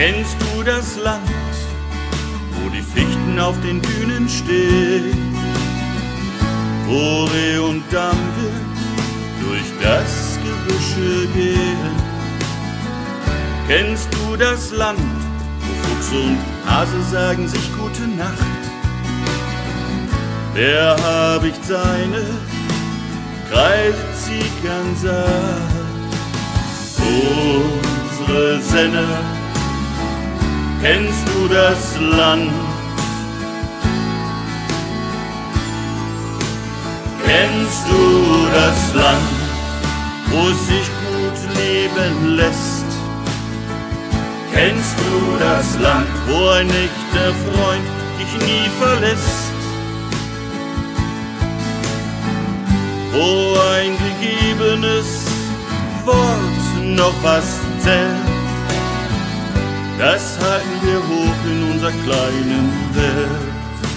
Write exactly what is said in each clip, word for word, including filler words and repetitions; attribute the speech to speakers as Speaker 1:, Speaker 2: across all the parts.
Speaker 1: Kennst du das Land, wo die Fichten auf den Dünen stehen, wo Reh und Dampfe durch das Gebüsche gehen? Kennst du das Land, wo Fuchs und Hase sagen sich gute Nacht? Der Habicht seine Kreise zieht ganz satt. Unsere Senne, kennst du das Land? Kennst du das Land, wo es sich gut leben lässt? Kennst du das Land, wo ein echter Freund dich nie verlässt? Wo ein gegebenes Wort noch was zählt? Das halten wir hoch in unserer kleinen Welt.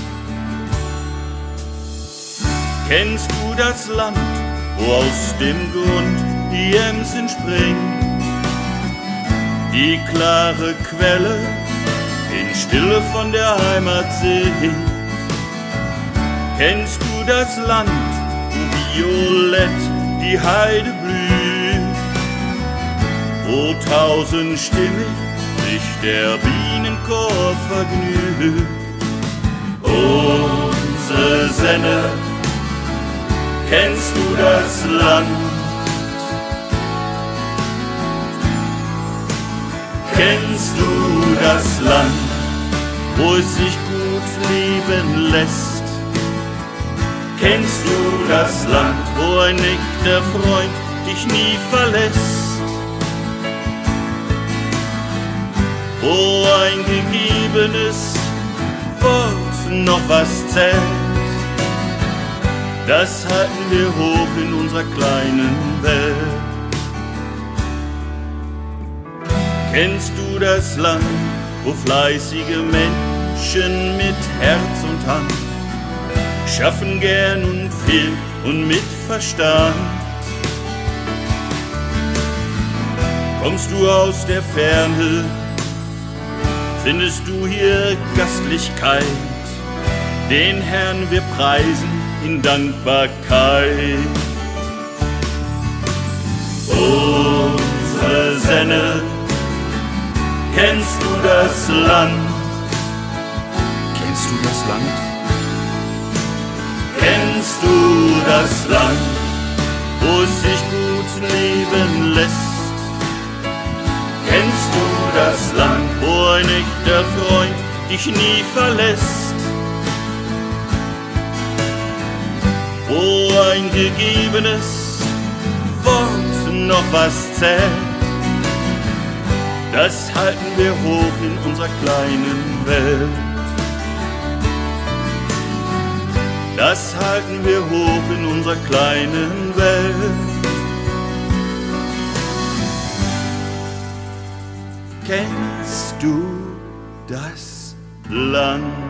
Speaker 1: Kennst du das Land, wo aus dem Grund die Emsen springt, die klare Quelle in Stille von der Heimat singt? Kennst du das Land, wo violett die Heide blüht, wo tausendstimmig sich der Bienenchor vergnügt? Unsere Senne, kennst du das Land? Kennst du das Land, wo es sich gut leben lässt? Kennst du das Land, wo ein echter Freund dich nie verlässt? Wo ein gegebenes Wort noch was zählt? Das halten wir hoch in unserer kleinen Welt. Kennst du das Land, wo fleißige Menschen mit Herz und Hand schaffen gern und viel und mit Verstand? Kommst du aus der Ferne, findest du hier Gastlichkeit, den Herrn wir preisen in Dankbarkeit. Unsere Senne, kennst du das Land?
Speaker 2: Kennst du das Land?
Speaker 1: Kennst du das Land, wo es sich gut leben lässt? Kennst du das Land, wo ein echter Freund dich nie verlässt? Wo ein gegebenes Wort noch was zählt? Das halten wir hoch in unserer kleinen Welt. Das halten wir hoch in unserer kleinen Welt. Kennst du das Land?